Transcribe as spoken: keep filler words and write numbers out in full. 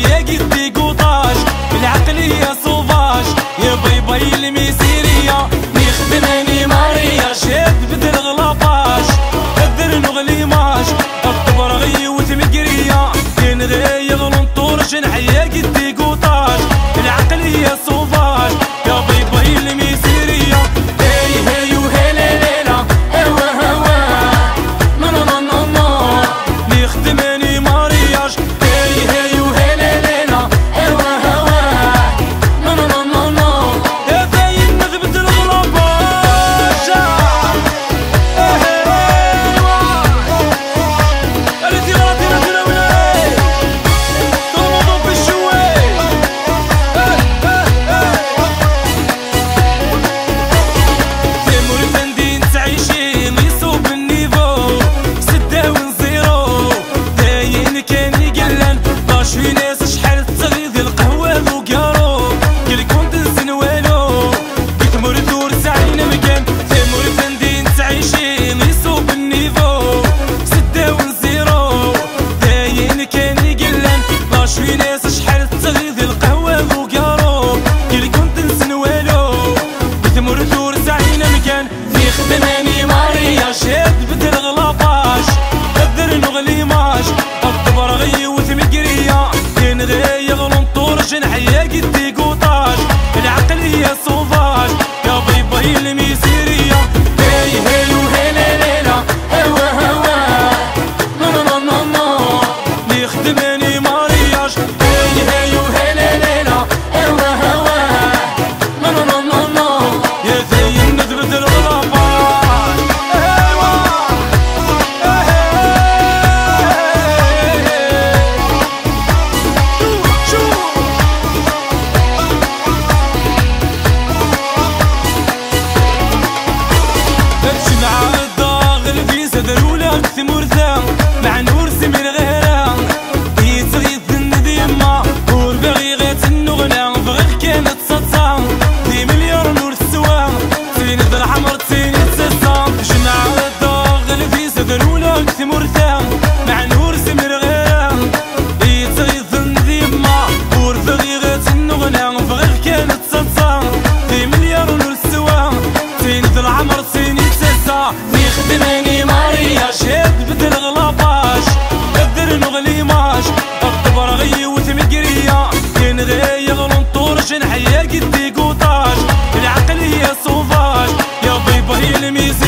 نحيا قدي قوطاج، العقلية صوفاج يا باي باي الميسيرية، نخدم اني ماريا شاد بدل غلطاج، قدر نغلي ماج الطبر غيوت مقرية، ينغي يغلنطورج نحيا قدي قوطاج، العقلية صوفاج يا باي باي الميسيرية. هي هي وهلا ليلة هوا هوا نو نو نو نو نو، نخدم اني مارياج. هي هي وهلا ليلة هوا هوا نو نو نو نو نو، يا باين نغبت الغلباج. التي غلطي نزل ولاي طلبوا بالشوي. تيمور فندين تعيشين يصوب النيفو سدة ونزيرو، داين كان يقلن باش في ناس شحال تغيظ القهوة ذو قارو، قل كنت نسن والو بتمر دور ساعين مكان. تيمور فندين تعيشين يصوب النيفو سدة ونزيرو، داين كان يقلن باش في ناس شحال تغيظ القهوة ذو قارو، قل كنت نسن والو بتمر دور ساعين مكان. في خدماني ماريا شاد بدل غلطاج، قدر نغلي ماج الطبر غيوت مقرية، ينغي يغلنطورج نحيا قدي قوطاج، العقلية صوفاج يا باي باي الميسيرية. هي هي وهلا ليلة هوا هوا نو نو نو نو نو، نخدماني مارياج. هي هي وهلا ليلة هوا هوا نو نو نو نو نو، يا زين نثبت الغلباج. ايوا شو تجمع الضاغل في صدر ولا تمر ذا مع نور سمير غيرها، يتغيث النديمة ور باغي غيت النغنى بغيك كانت صدصة، دي مليار نور السوا سين ذا حمر سين تسسا. تجمع الضاغل في صدر ولا تمر ذا مع نور سمير غيرها، يتغيث النديمة ور باغي غيت النغنى بغيك كانت صدصة، دي مليار نور السوا سين ذا حمر سين تسسا. نخدماني ماريا شاد بدل غلطاج، قدر نغلي ماج الطبر غيوت مقرية، ينغي يغلنطورج نحيا قدي قوطاج، العقلية صوفاج يا باي باي الميزان.